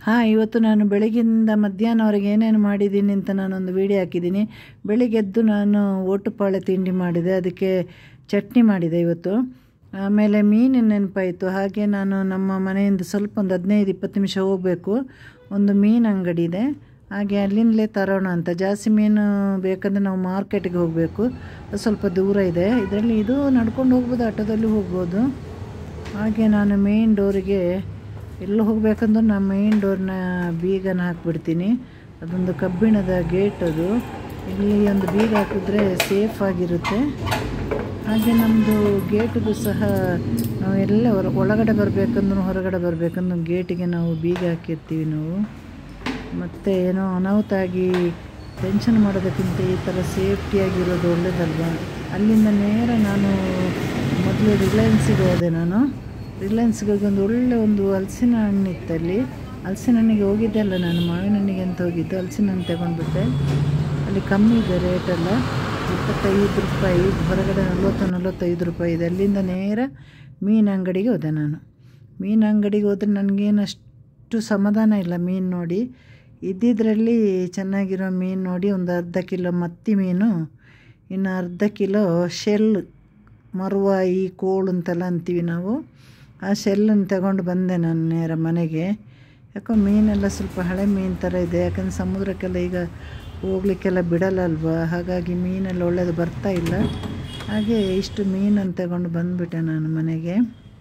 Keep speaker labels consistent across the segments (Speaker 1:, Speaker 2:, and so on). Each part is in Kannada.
Speaker 1: ಇವತ್ತು ನಾನು ಬೆಳಗಿಂದ ಮಧ್ಯಾಹ್ನವರೆಗೆ ಏನೇನು ಮಾಡಿದ್ದೀನಿ ಅಂತ ನಾನೊಂದು ವಿಡಿಯೋ ಹಾಕಿದ್ದೀನಿ. ಬೆಳಿಗ್ಗೆ ಎದ್ದು ನಾನು ಓಟುಪಾಳೆ ತಿಂಡಿ ಮಾಡಿದೆ, ಅದಕ್ಕೆ ಚಟ್ನಿ ಮಾಡಿದೆ ಇವತ್ತು. ಆಮೇಲೆ ಮೀನು ನೆನಪಾಯಿತು. ಹಾಗೆ ನಾನು ನಮ್ಮ ಮನೆಯಿಂದ ಸ್ವಲ್ಪ ಒಂದು 15-20 ನಿಮಿಷ ಹೋಗಬೇಕು, ಒಂದು ಮೀನು ಅಂಗಡಿ ಇದೆ, ಹಾಗೆ ಅಲ್ಲಿಂದಲೇ ತರೋಣ ಅಂತ. ಜಾಸ್ತಿ ಮೀನು ಬೇಕಂದರೆ ನಾವು ಮಾರ್ಕೆಟಿಗೆ ಹೋಗಬೇಕು, ಅದು ಸ್ವಲ್ಪ ದೂರ ಇದೆ. ಇದರಲ್ಲಿ ಇದು ನಡ್ಕೊಂಡು ಹೋಗ್ಬೋದು, ಆಟೋದಲ್ಲಿ ಹೋಗ್ಬೋದು. ಹಾಗೆ ನಾನು ಮೇನ್ ಡೋರಿಗೆ ಎಲ್ಲ ಹೋಗಬೇಕಂದ್ರೆ ನಾನು ಮೇನ್ ಡೋರ್ನ ಬೀಗನ ಹಾಕಿಬಿಡ್ತೀನಿ. ಅದೊಂದು ಕಬ್ಬಿಣದ ಗೇಟ್, ಅದು ಇಲ್ಲಿ ಒಂದು ಬೀಗ ಹಾಕಿದ್ರೆ ಸೇಫ್ ಆಗಿರುತ್ತೆ. ಹಾಗೆ ನಮ್ಮದು ಗೇಟಿಗೂ ಸಹ ನಾವು ಎಲ್ಲ ಒಳಗಡೆ ಬರಬೇಕಂದ್ರೂ ಹೊರಗಡೆ ಬರಬೇಕಂದ್ರೂ ಗೇಟಿಗೆ ನಾವು ಬೀಗ ಹಾಕಿರ್ತೀವಿ ನಾವು. ಮತ್ತು ಏನೋ ಅನಾಹುತ ಆಗಿ ಟೆನ್ಷನ್ ಮಾಡೋದಕ್ಕಿಂತ ಈ ಥರ ಸೇಫ್ಟಿಯಾಗಿರೋದು ಒಳ್ಳೆಯದಲ್ವ. ಅಲ್ಲಿಂದ ನೇರ ನಾನು ಮೊದಲು ರಿಲಯನ್ಸಿಗೆ ಹೋದೆ. ನಾನು ರಿಲಯನ್ಸ್ಗೆ ಒಂದು ಹಲಸಿನ ಹಣ್ಣು ಇತ್ತಲ್ಲಿ. ಹಲಸಿನ ಹಣ್ಣಿಗೆ ಹೋಗಿದ್ದೆ ಅಲ್ಲ, ನಾನು ಮಾವಿನ ಹಣ್ಣಿಗೆ ಅಂತ ಹೋಗಿದ್ದು. ಹಲಸಿನ ಹಣ್ಣು ತಗೊಂಡ್ಬಿಟ್ಟೆ. ಅಲ್ಲಿ ಕಮ್ಮಿ ಇದೆ ರೇಟೆಲ್ಲ, 25 ರೂಪಾಯಿ, ಹೊರಗಡೆ 40-45 ರೂಪಾಯಿ ಇದೆ. ಅಲ್ಲಿಂದ ನೇರ ಮೀನು ಅಂಗಡಿಗೆ ಹೋದೆ ನಾನು. ಮೀನು ಅಂಗಡಿಗೆ ಹೋದರೆ ನನಗೇನಷ್ಟು ಸಮಾಧಾನ ಇಲ್ಲ ಮೀನು ನೋಡಿ. ಇದ್ದಿದ್ರಲ್ಲಿ ಚೆನ್ನಾಗಿರೋ ಮೀನು ನೋಡಿ ಒಂದು ಅರ್ಧ ಕಿಲೋ ಮತ್ತಿ ಮೀನು, ಇನ್ನು ಅರ್ಧ ಕಿಲೋ ಶೆಲ್, ಮರುವಾಯಿ, ಕೋಳು ಅಂತೆಲ್ಲ ಅಂತೀವಿ ನಾವು, ಆ ಶೆಲ್ಲನ್ನು ತಗೊಂಡು ಬಂದೆ ನಾನು ನೇರ ಮನೆಗೆ. ಯಾಕೋ ಮೀನೆಲ್ಲ ಸ್ವಲ್ಪ ಹಳೆ ಮೀನು ಥರ ಇದೆ, ಯಾಕಂದರೆ ಸಮುದ್ರಕ್ಕೆಲ್ಲ ಈಗ ಹೋಗ್ಲಿಕ್ಕೆಲ್ಲ ಬಿಡಲ್ಲಲ್ವ, ಹಾಗಾಗಿ ಮೀನೆಲ್ಲ ಒಳ್ಳೇದು ಬರ್ತಾ ಇಲ್ಲ. ಹಾಗೆ ಇಷ್ಟು ಮೀನನ್ನು ತಗೊಂಡು ಬಂದುಬಿಟ್ಟೆ ನಾನು ಮನೆಗೆ.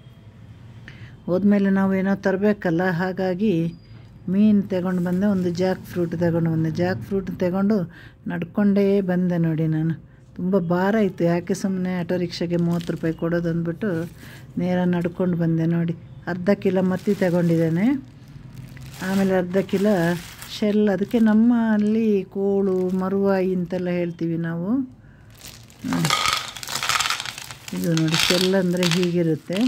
Speaker 1: ಹೋದ್ಮೇಲೆ ನಾವು ಏನೋ ತರಬೇಕಲ್ಲ, ಹಾಗಾಗಿ ಮೀನು ತಗೊಂಡು ಬಂದೆ. ಒಂದು ಜಾಕ್ ಫ್ರೂಟ್ ತಗೊಂಡು ಬಂದೆ. ಜಾಕ್ ಫ್ರೂಟ್ ತಗೊಂಡು ನಡ್ಕೊಂಡೇ ಬಂದೆ ನೋಡಿ. ನಾನು ತುಂಬ ಭಾರ ಇತ್ತು, ಯಾಕೆ ಸುಮ್ಮನೆ ಆಟೋ ರಿಕ್ಷಾಗೆ 30 ರೂಪಾಯಿ ಕೊಡೋದು ಅಂದ್ಬಿಟ್ಟು ನೇರ ನಡ್ಕೊಂಡು ಬಂದೆ ನೋಡಿ. ಅರ್ಧ ಕಿಲೋ ಮತ್ತಿ ತಗೊಂಡಿದ್ದೇನೆ, ಆಮೇಲೆ ಅರ್ಧ ಕಿಲೋ ಶೆಲ್. ಅದಕ್ಕೆ ನಮ್ಮ ಅಲ್ಲಿ ಕೋಳು, ಮರುವಾಯಿ ಅಂತೆಲ್ಲ ಹೇಳ್ತೀವಿ ನಾವು. ಇದು ನೋಡಿ, ಶೆಲ್ ಅಂದರೆ ಹೀಗಿರುತ್ತೆ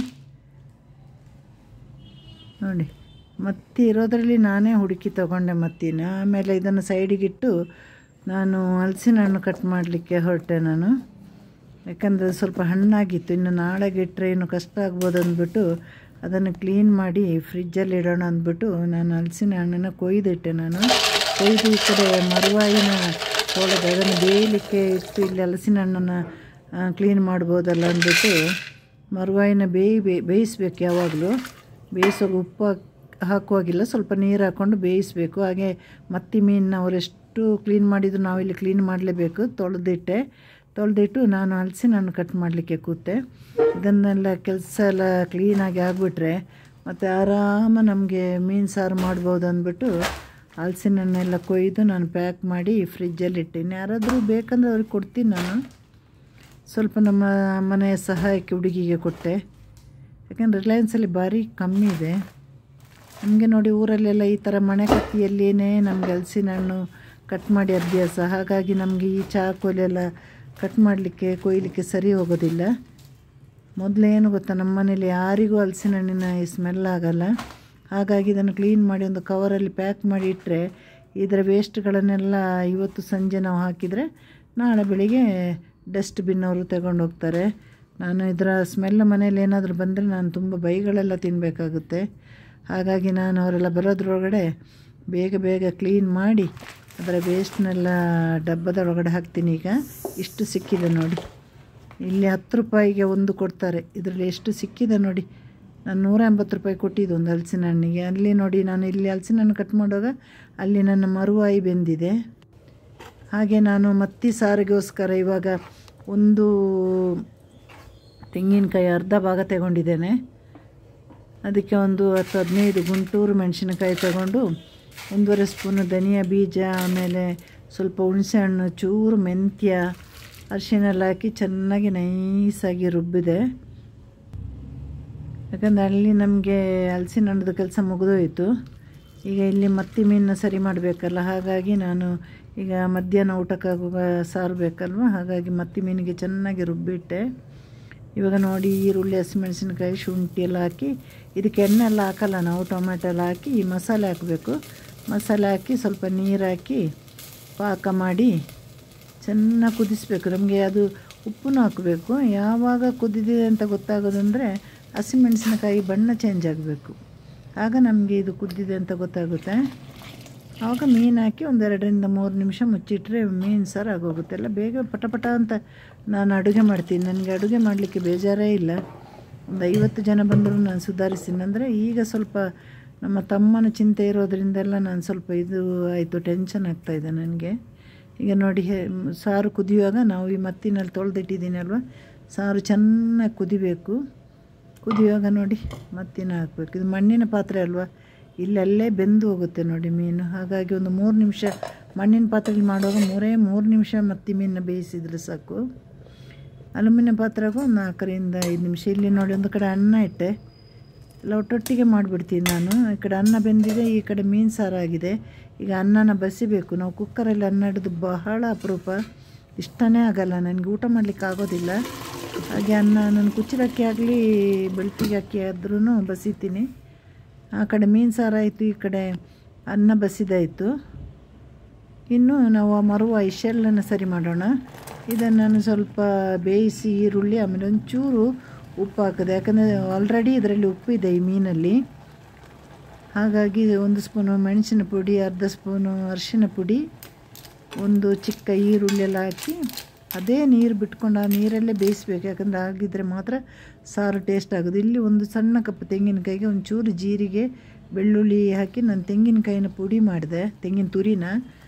Speaker 1: ನೋಡಿ. ಮತ್ತಿ ಇರೋದರಲ್ಲಿ ನಾನೇ ಹುಡುಕಿ ತೊಗೊಂಡೆ ಮತ್ತಿನ. ಆಮೇಲೆ ಇದನ್ನು ಸೈಡಿಗಿಟ್ಟು ನಾನು ಹಲಸಿನ ಹಣ್ಣು ಕಟ್ ಮಾಡಲಿಕ್ಕೆ ಹೊರಟೆ ನಾನು. ಯಾಕಂದರೆ ಸ್ವಲ್ಪ ಹಣ್ಣಾಗಿತ್ತು, ಇನ್ನು ನಾಳೆಗೆ ಇಟ್ಟರೆ ಇನ್ನು ಕಷ್ಟ ಆಗ್ಬೋದು ಅಂದ್ಬಿಟ್ಟು ಅದನ್ನು ಕ್ಲೀನ್ ಮಾಡಿ ಫ್ರಿಜ್ಜಲ್ಲಿ ಇಡೋಣ ಅಂದ್ಬಿಟ್ಟು ನಾನು ಹಲಸಿನ ಹಣ್ಣನ್ನು ಕೊಯ್ದಿಟ್ಟೆ. ನಾನು ಕೊಯ್ದು ಈ ಕಡೆ ಮರುವಾಯಿನ ತೊಳೆದು ಅದನ್ನು ಬೇಯಲಿಕ್ಕೆ ಇಟ್ಟು ಇಲ್ಲಿ ಹಲಸಿನ ಹಣ್ಣನ್ನು ಕ್ಲೀನ್ ಮಾಡ್ಬೋದಲ್ಲ ಅಂದ್ಬಿಟ್ಟು ಮರುವಾಯಿನ ಬೇಯಿಸ್ಬೇಕು. ಯಾವಾಗಲೂ ಬೇಯಿಸೋದು ಉಪ್ಪು ಹಾಕುವಾಗಿಲ್ಲ, ಸ್ವಲ್ಪ ನೀರು ಹಾಕ್ಕೊಂಡು ಬೇಯಿಸಬೇಕು. ಹಾಗೆ ಮತ್ತಿ ಮೀನನ್ನ ಅವರೆಷ್ಟು ಕ್ಲೀನ್ ಮಾಡಿದ್ರು ನಾವಿಲ್ಲಿ ಕ್ಲೀನ್ ಮಾಡಲೇಬೇಕು. ತೊಳೆದಿಟ್ಟು ನಾನು ಹಲಸಿನ ಹಣ್ಣು ಕಟ್ ಮಾಡಲಿಕ್ಕೆ ಕೂತೆ. ಇದನ್ನೆಲ್ಲ ಕೆಲಸ ಎಲ್ಲ ಕ್ಲೀನಾಗಿ ಆಗಿಬಿಟ್ರೆ ಮತ್ತು ಆರಾಮ ನಮಗೆ ಮೀನು ಸಾರು ಮಾಡ್ಬೋದು ಅಂದ್ಬಿಟ್ಟು ಹಲಸಿನ ಹಣ್ಣೆಲ್ಲ ಕೊಯ್ದು ನಾನು ಪ್ಯಾಕ್ ಮಾಡಿ ಫ್ರಿಜ್ಜಲ್ಲಿ ಇಟ್ಟೀನಿ. ಯಾರಾದರೂ ಬೇಕಂದ್ರೆ ಅವ್ರಿಗೆ ಕೊಡ್ತೀನಿ ನಾನು. ಸ್ವಲ್ಪ ನಮ್ಮ ಮನೆಯ ಸಹಾಯಕ್ಕೆ ಹುಡುಗಿಗೆ ಕೊಟ್ಟೆ, ಯಾಕಂದರೆ ರಿಲಯನ್ಸಲ್ಲಿ ಭಾರಿ ಕಮ್ಮಿ ಇದೆ. ನಮಗೆ ನೋಡಿ ಊರಲ್ಲೆಲ್ಲ ಈ ಥರ ಮಣೆ ಕತ್ತಿಯಲ್ಲಿಯೇ ನಮಗೆ ಹಲಸಿನ ಹಣ್ಣು ಕಟ್ ಮಾಡಿ ಅಭ್ಯಾಸ. ಹಾಗಾಗಿ ನಮಗೆ ಈ ಚಾಕುಲೆಲ್ಲ ಕಟ್ ಮಾಡಲಿಕ್ಕೆ ಕೊಯ್ಯಲಿಕ್ಕೆ ಸರಿ ಹೋಗೋದಿಲ್ಲ. ಮೊದಲೇನು ಗೊತ್ತಾ, ನಮ್ಮ ಮನೇಲಿ ಯಾರಿಗೂ ಹಲಸಿನ ಹಣ್ಣಿನ ಸ್ಮೆಲ್ ಆಗೋಲ್ಲ. ಹಾಗಾಗಿ ಇದನ್ನು ಕ್ಲೀನ್ ಮಾಡಿ ಒಂದು ಕವರಲ್ಲಿ ಪ್ಯಾಕ್ ಮಾಡಿ ಇಟ್ಟರೆ ಇದರ ವೇಸ್ಟ್ಗಳನ್ನೆಲ್ಲ ಇವತ್ತು ಸಂಜೆ ನಾವು ಹಾಕಿದರೆ ನಾಳೆ ಬೆಳಿಗ್ಗೆ ಡಸ್ಟ್ಬಿನ್ ಅವರು ತಗೊಂಡು ಹೋಗ್ತಾರೆ. ನಾನು ಇದರ ಸ್ಮೆಲ್ ಮನೇಲಿ ಏನಾದರೂ ಬಂದರೆ ನಾನು ತುಂಬ ಬೈಗಳೆಲ್ಲ ತಿನ್ನಬೇಕಾಗುತ್ತೆ. ಹಾಗಾಗಿ ನಾನು ಅವರೆಲ್ಲ ಬರೋದ್ರೊಳಗಡೆ ಬೇಗ ಕ್ಲೀನ್ ಮಾಡಿ ಅದರ ವೇಸ್ಟ್ನೆಲ್ಲ ಡಬ್ಬದೊಳಗಡೆ ಹಾಕ್ತೀನಿ. ಈಗ ಇಷ್ಟು ಸಿಕ್ಕಿದೆ ನೋಡಿ, ಇಲ್ಲಿ 10 ರೂಪಾಯಿಗೆ ಒಂದು ಕೊಡ್ತಾರೆ. ಇದರಲ್ಲಿ ಎಷ್ಟು ಸಿಕ್ಕಿದೆ ನೋಡಿ. ನಾನು 180 ರೂಪಾಯಿ ಕೊಟ್ಟಿದ್ದು ಒಂದು ಹಲಸಿನ ಹಣ್ಣಿಗೆ. ಅಲ್ಲಿ ನೋಡಿ, ನಾನು ಇಲ್ಲಿ ಹಲಸಿನ ಹಣ್ಣು ಕಟ್ ಮಾಡುವಾಗ ಅಲ್ಲಿ ನನ್ನ ಮರುವಾಯಿ ಬೆಂದಿದೆ. ಹಾಗೆ ನಾನು ಮತ್ತಿ ಸಾರಿಗೋಸ್ಕರ ಇವಾಗ ಒಂದು ತೆಂಗಿನಕಾಯಿ ಅರ್ಧ ಭಾಗ ತಗೊಂಡಿದ್ದೇನೆ. ಅದಕ್ಕೆ ಒಂದು 10-15 ಗುಂಟೂರು ಮೆಣಸಿನಕಾಯಿ ತಗೊಂಡು 1.5 ಸ್ಪೂನು ಧನಿಯಾ ಬೀಜ, ಆಮೇಲೆ ಸ್ವಲ್ಪ ಹುಣಸೆಹಣ್ಣು, ಚೂರು ಮೆಂತ್ಯ, ಅರಿಶಿನ ಎಲ್ಲ ಹಾಕಿ ಚೆನ್ನಾಗಿ ನೈಸಾಗಿ ರುಬ್ಬಿದೆ. ಯಾಕಂದರೆ ಅಲ್ಲಿ ನಮಗೆ ಹಲಸಿನ ಹಣ್ಣದ ಕೆಲಸ ಮುಗಿದೋಯಿತು. ಈಗ ಇಲ್ಲಿ ಮತ್ತಿ ಮೀನನ್ನ ಸರಿ ಮಾಡಬೇಕಲ್ಲ, ಹಾಗಾಗಿ ನಾನು ಈಗ ಮಧ್ಯಾಹ್ನ ಊಟಕ್ಕಾಗುವ ಸಾರು ಬೇಕಲ್ವ, ಹಾಗಾಗಿ ಮತ್ತಿ ಮೀನಿಗೆ ಚೆನ್ನಾಗಿ ರುಬ್ಬಿಟ್ಟೆ. ಇವಾಗ ನೋಡಿ, ಈರುಳ್ಳಿ, ಹಸಿಮೆಣಸಿನಕಾಯಿ, ಶುಂಠಿ ಎಲ್ಲ ಹಾಕಿ, ಇದಕ್ಕೆ ಎಣ್ಣೆ ಎಲ್ಲ ಹಾಕಲ್ಲ ನಾವು, ಟೊಮೆಟೊ ಎಲ್ಲ ಹಾಕಿ ಈ ಮಸಾಲೆ ಹಾಕಬೇಕು. ಮಸಾಲೆ ಹಾಕಿ ಸ್ವಲ್ಪ ನೀರು ಹಾಕಿ ಪಾಕ ಮಾಡಿ ಚೆನ್ನಾಗಿ ಕುದಿಸ್ಬೇಕು. ನಮಗೆ ಅದು ಉಪ್ಪನ್ನು ಹಾಕಬೇಕು. ಯಾವಾಗ ಕುದಿದಿದೆ ಅಂತ ಗೊತ್ತಾಗೋದಂದರೆ ಹಸಿಮೆಣಸಿನಕಾಯಿ ಬಣ್ಣ ಚೇಂಜ್ ಆಗಬೇಕು. ಆಗ ನಮಗೆ ಇದು ಕುದ್ದಿದೆ ಅಂತ ಗೊತ್ತಾಗುತ್ತೆ. ಆವಾಗ ಮೀನು ಹಾಕಿ ಒಂದು 2-3 ನಿಮಿಷ ಮುಚ್ಚಿಟ್ರೆ ಮೀನು ಸಾರು ಆಗೋಗುತ್ತೆ. ಎಲ್ಲ ಬೇಗ ಪಟ ಅಂತ ನಾನು ಅಡುಗೆ ಮಾಡ್ತೀನಿ. ನನಗೆ ಅಡುಗೆ ಮಾಡಲಿಕ್ಕೆ ಬೇಜಾರೇ ಇಲ್ಲ. ಒಂದು 50 ಜನ ಬಂದರೂ ನಾನು ಸುಧಾರಿಸ್ತೀನಿ. ಅಂದರೆ ಈಗ ಸ್ವಲ್ಪ ನಮ್ಮ ತಮ್ಮನ ಚಿಂತೆ ಇರೋದ್ರಿಂದೆಲ್ಲ ನಾನು ಸ್ವಲ್ಪ ಇದು ಆಯಿತು, ಟೆನ್ಷನ್ ಆಗ್ತಾಯಿದೆ ನನಗೆ. ಈಗ ನೋಡಿ ಸಾರು ಕುದಿಯುವಾಗ ನಾವು ಈ ಮತ್ತಿನಲ್ಲಿ ತೊಳೆದಿಟ್ಟಿದ್ದೀನಿ ಅಲ್ವ, ಸಾರು ಚೆನ್ನಾಗಿ ಕುದಿಬೇಕು. ಕುದಿಯುವಾಗ ನೋಡಿ ಮತ್ತಿನ ಹಾಕಬೇಕು. ಇದು ಮಣ್ಣಿನ ಪಾತ್ರೆ ಅಲ್ವಾ, ಇಲ್ಲಲ್ಲೇ ಬೆಂದು ಹೋಗುತ್ತೆ ನೋಡಿ ಮೀನು. ಹಾಗಾಗಿ ಒಂದು 3 ನಿಮಿಷ ಮಣ್ಣಿನ ಪಾತ್ರೆಯಲ್ಲಿ ಮಾಡುವಾಗ 3 ನಿಮಿಷ ಮತ್ತಿ ಮೀನನ್ನ ಬೇಯಿಸಿದ್ರೆ ಸಾಕು. ಅಲ್ಯೂಮಿನಿಯಂ ಪಾತ್ರೆಗೂ ಒಂದು 4-5 ನಿಮಿಷ. ಇಲ್ಲಿ ನೋಡಿ ಒಂದು ಕಡೆ ಅನ್ನ ಇಟ್ಟೆ, ಎಲ್ಲ ಒಟ್ಟೊಟ್ಟಿಗೆ ಮಾಡಿಬಿಡ್ತೀನಿ ನಾನು. ಈ ಕಡೆ ಅನ್ನ ಬೆಂದಿದೆ, ಈ ಕಡೆ ಮೀನು ಸಾರಾಗಿದೆ. ಈಗ ಅನ್ನನ ಬಸಿಬೇಕು. ನಾವು ಕುಕ್ಕರಲ್ಲಿ ಅನ್ನ ಹಿಡಿದು ಬಹಳ ಅಪರೂಪ, ಇಷ್ಟನೇ ಆಗಲ್ಲ ನನಗೆ, ಊಟ ಮಾಡಲಿಕ್ಕೆ ಆಗೋದಿಲ್ಲ. ಹಾಗೆ ಅನ್ನ ನಾನು ಕುಚ್ಚಿಲಕ್ಕಿ ಆಗಲಿ ಬೆಳ್ತಿಗೆ ಅಕ್ಕಿ ಆದ್ರೂ ಬಸಿತೀನಿ. ಆ ಕಡೆ ಮೀನು ಸಾರಾಯಿತು, ಈ ಕಡೆ ಅನ್ನ ಬಸಿದಾಯಿತು. ಇನ್ನು ನಾವು ಮರುವ ಈ ಶೆಲ್ಲನ್ನು ಸರಿ ಮಾಡೋಣ. ಇದನ್ನು ನಾನು ಸ್ವಲ್ಪ ಬೇಯಿಸಿ ಈರುಳ್ಳಿ ಆಮೇಲೆ ಒಂಚೂರು ಉಪ್ಪು ಹಾಕಿದೆ, ಯಾಕಂದರೆ ಆಲ್ರೆಡಿ ಇದರಲ್ಲಿ ಉಪ್ಪಿದೆ ಈ ಮೀನಲ್ಲಿ. ಹಾಗಾಗಿ 1 ಸ್ಪೂನು ಮೆಣಸಿನ ಪುಡಿ, ಅರ್ಧ ಸ್ಪೂನು ಅರಿಶಿನ ಪುಡಿ, ಒಂದು ಚಿಕ್ಕ ಈರುಳ್ಳಿ ಎಲ್ಲ ಹಾಕಿ ಅದೇ ನೀರು ಬಿಟ್ಕೊಂಡು ಆ ನೀರಲ್ಲೇ ಬೇಯಿಸ್ಬೇಕು. ಯಾಕಂದರೆ ಆಗಿದ್ದರೆ ಮಾತ್ರ ಸಾರು ಟೇಸ್ಟ್ ಆಗೋದು. ಇಲ್ಲಿ ಒಂದು ಸಣ್ಣ ಕಪ್ ತೆಂಗಿನಕಾಯಿಗೆ ಒಂಚೂರು ಜೀರಿಗೆ, ಬೆಳ್ಳುಳ್ಳಿ ಹಾಕಿ ನಾನು ತೆಂಗಿನಕಾಯಿನ ಪುಡಿ ಮಾಡಿದೆ, ತೆಂಗಿನ ತುರಿನ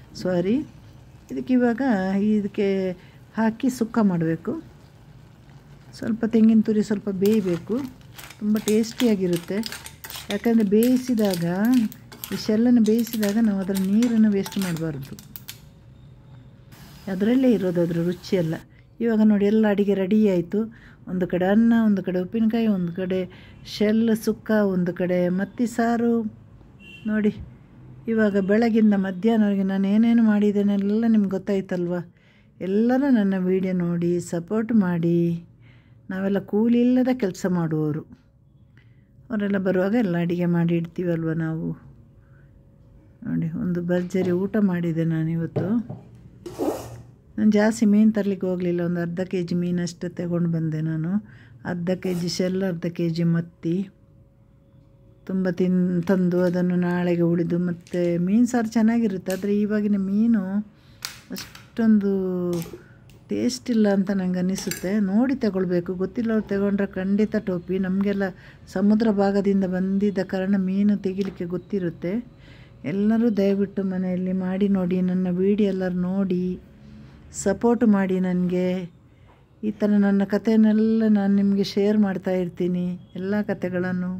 Speaker 1: ಇದಕ್ಕೆ ಹಾಕಿ ಸುಕ್ಕ ಮಾಡಬೇಕು. ಸ್ವಲ್ಪ ತೆಂಗಿನ ತುರಿ ಸ್ವಲ್ಪ ಬೇಯಬೇಕು, ತುಂಬ ಟೇಸ್ಟಿಯಾಗಿರುತ್ತೆ. ಯಾಕಂದರೆ ಬೇಯಿಸಿದಾಗ ಈ ಶೆಲ್ಲನ್ನು ಬೇಯಿಸಿದಾಗ ನಾವು ಅದರ ನೀರನ್ನು ವೇಸ್ಟ್ ಮಾಡಬಾರ್ದು, ಅದರಲ್ಲೇ ಇರೋದು ಅದರ ರುಚಿಯೆಲ್ಲ. ಇವಾಗ ನೋಡಿ ಎಲ್ಲ ಅಡುಗೆ ರೆಡಿ ಆಯಿತು. ಒಂದು ಕಡೆ ಅನ್ನ, ಒಂದು ಕಡೆ ಉಪ್ಪಿನಕಾಯಿ, ಒಂದು ಕಡೆ ಶೆಲ್ ಸುಕ್ಕ, ಒಂದು ಕಡೆ ಮತ್ತಿ ಸಾರು. ನೋಡಿ ಇವಾಗ ಬೆಳಗಿಂದ ಮಧ್ಯಾಹ್ನವರೆಗೆ ನಾನು ಏನೇನು ಮಾಡಿದ್ದೇನೆಲ್ಲ ನಿಮ್ಗೆ ಗೊತ್ತಾಯ್ತಲ್ವ. ಎಲ್ಲರೂ ನನ್ನ ವಿಡಿಯೋ ನೋಡಿ ಸಪೋರ್ಟ್ ಮಾಡಿ. ನಾವೆಲ್ಲ ಕೂಲಿ ಇಲ್ಲದ ಕೆಲಸ ಮಾಡುವವರು, ಅವರೆಲ್ಲ ಬರುವಾಗ ಎಲ್ಲ ಅಡುಗೆ ಮಾಡಿ ಇಡ್ತೀವಲ್ವ ನಾವು. ನೋಡಿ ಒಂದು ಭರ್ಜರಿ ಊಟ ಮಾಡಿದೆ ನಾನಿವತ್ತು. ನಾನು ಜಾಸ್ತಿ ಮೀನು ತರಲಿಕ್ಕೆ ಹೋಗಲಿಲ್ಲ, ಒಂದು ಅರ್ಧ kg ಮೀನಷ್ಟು ತಗೊಂಡು ಬಂದೆ ನಾನು. ಅರ್ಧ kg ಶೆಲ್, ಅರ್ಧ kg ಮತ್ತಿ ತುಂಬ ತಂದು ಅದನ್ನು ನಾಳೆಗೆ ಉಳಿದು. ಮತ್ತು ಮೀನು ಸಾರು ಚೆನ್ನಾಗಿರುತ್ತೆ, ಆದರೆ ಇವಾಗಿನ ಮೀನು ಅಷ್ಟೊಂದು ಟೇಸ್ಟ್ ಇಲ್ಲ ಅಂತ ನಂಗೆ ಅನ್ನಿಸುತ್ತೆ. ನೋಡಿ ತಗೊಳ್ಬೇಕು, ಗೊತ್ತಿಲ್ಲವ್ರು ತಗೊಂಡ್ರೆ ಖಂಡಿತ ಟೋಪಿ. ನಮಗೆಲ್ಲ ಸಮುದ್ರ ಭಾಗದಿಂದ ಬಂದಿದ್ದ ಕಾರಣ ಮೀನು ತೆಗಿಲಿಕ್ಕೆ ಗೊತ್ತಿರುತ್ತೆ. ಎಲ್ಲರೂ ದಯವಿಟ್ಟು ಮನೆಯಲ್ಲಿ ಮಾಡಿ ನೋಡಿ. ನನ್ನ ವಿಡಿಯೋ ಎಲ್ಲರೂ ನೋಡಿ ಸಪೋರ್ಟ್ ಮಾಡಿ ನನಗೆ. ಈ ಥರ ನನ್ನ ಕಥೆಯನ್ನೆಲ್ಲ ನಾನು ನಿಮಗೆ ಶೇರ್ ಮಾಡ್ತಾ ಇರ್ತೀನಿ, ಎಲ್ಲ ಕಥೆಗಳನ್ನು.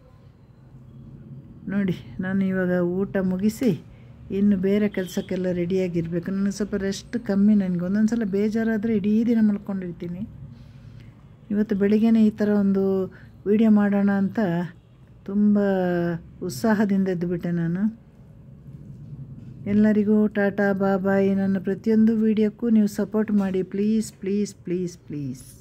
Speaker 1: ನೋಡಿ ನಾನು ಇವಾಗ ಊಟ ಮುಗಿಸಿ ಇನ್ನು ಬೇರೆ ಕೆಲಸಕ್ಕೆಲ್ಲ ರೆಡಿಯಾಗಿರಬೇಕು. ನನಗೆ ಸ್ವಲ್ಪ ರೆಸ್ಟ್ ಕಮ್ಮಿ, ನನಗೆ ಒಂದೊಂದು ಸಲ ಬೇಜಾರಾದರೆ ಇಡೀ ದಿನ ಮಲ್ಕೊಂಡಿರ್ತೀನಿ. ಇವತ್ತು ಬೆಳಿಗ್ಗೆನೇ ಈ ಥರ ಒಂದು ವಿಡಿಯೋ ಮಾಡೋಣ ಅಂತ ತುಂಬ ಉತ್ಸಾಹದಿಂದ ಎದ್ದುಬಿಟ್ಟೆ ನಾನು. ಎಲ್ಲರಿಗೂ ಟಾಟಾ ಬಾಯ್. ನನ್ನ ಪ್ರತಿಯೊಂದು ವಿಡಿಯೋಕ್ಕೂ ನೀವು ಸಪೋರ್ಟ್ ಮಾಡಿ ಪ್ಲೀಸ್ ಪ್ಲೀಸ್ ಪ್ಲೀಸ್ ಪ್ಲೀಸ್.